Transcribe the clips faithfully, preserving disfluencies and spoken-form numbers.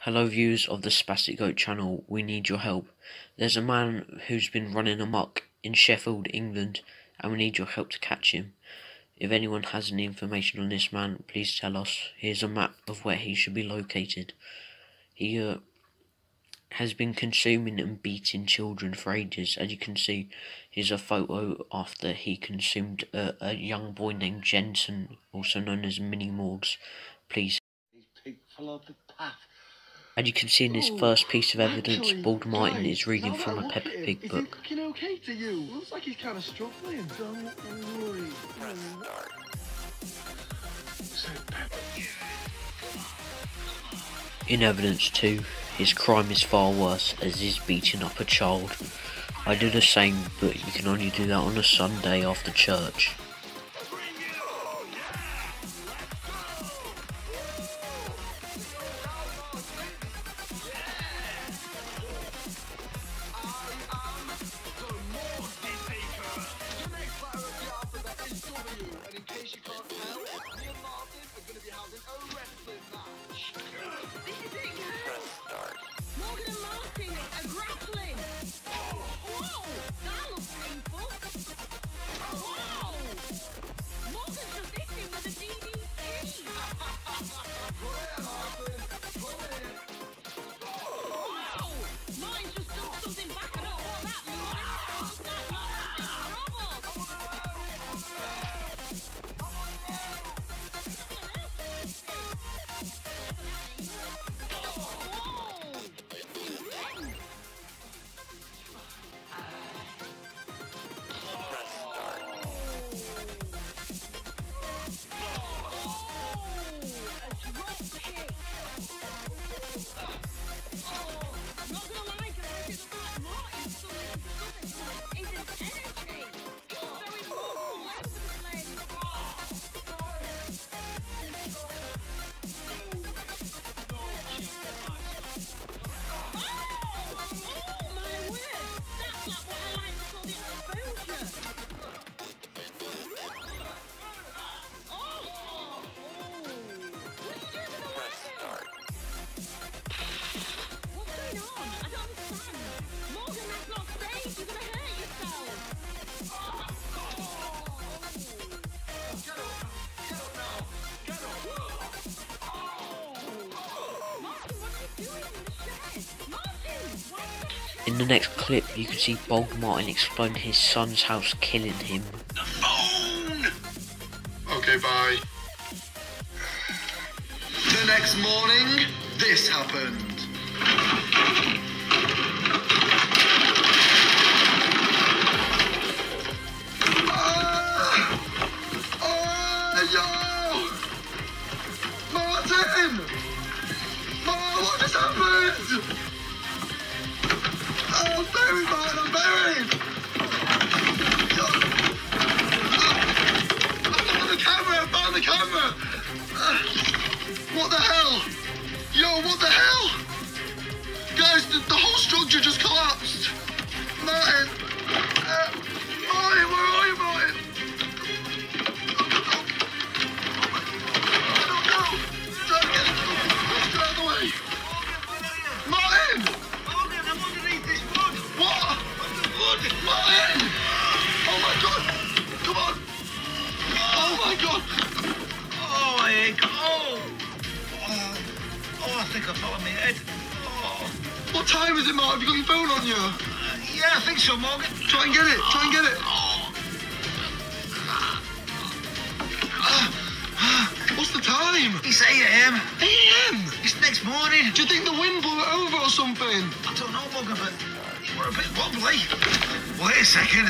Hello viewers of the Spastic Goat channel, we need your help. There's a man who's been running amok in Sheffield, England, and we need your help to catch him. If anyone has any information on this man, please tell us. Here's a map of where he should be located. He uh, has been consuming and beating children for ages. As you can see, here's a photo after he consumed a, a young boy named Jensen, also known as Mini Morgs. Please. As you can see in this first piece of evidence, Actually, Bald Martin guys, is reading now from that I a look Peppa at him, Pig is book. it looking okay to you? Looks like he's kind of struggling. Don't worry. In evidence two, his crime is far worse, as he's beating up a child. I do the same, but you can only do that on a Sunday after church. In the next clip, you can see Bald Martin exploding his son's house, killing him. The phone! Okay, bye. The next morning, this happened. Ah! Oh, yo! Martin! Oh, what just happened? Oh, I'm buried, Martin, I'm buried! Yo. Ah. I found the camera, I found the camera! Ah. What the hell? Yo, what the hell? Guys, the, the whole structure just collapsed! Martin! Uh, Martin, where are you, Martin? I don't know! Try to get it out of the way! Martin! What? Martin! Oh my god! Come on! Oh my god! Oh, my head! Oh! Oh, oh I think I fell on my head. Oh. What time is it, Mark? Have you got your phone on you? Uh, yeah, I think so, Morgan. Try and get it! Try and get it! Oh. What's the time? It's eight a m eight a m? It's next morning. Do you think the wind blew it over or something? I don't know, Morgan, but we're a bit wobbly. Wait a second.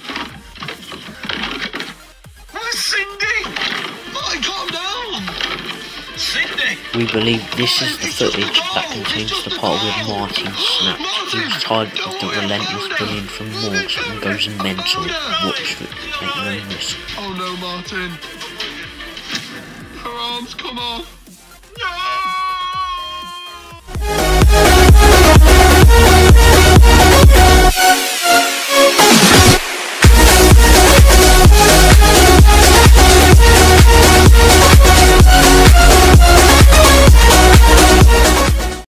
Where's Cindy? Martin, calm down! Cindy! We believe this is the footage that contains the part where Martin snaps. He's tired of the relentless bullying from Morgs and goes mental. Watch it, make no risk. Oh no, Martin. Her arms come off. No!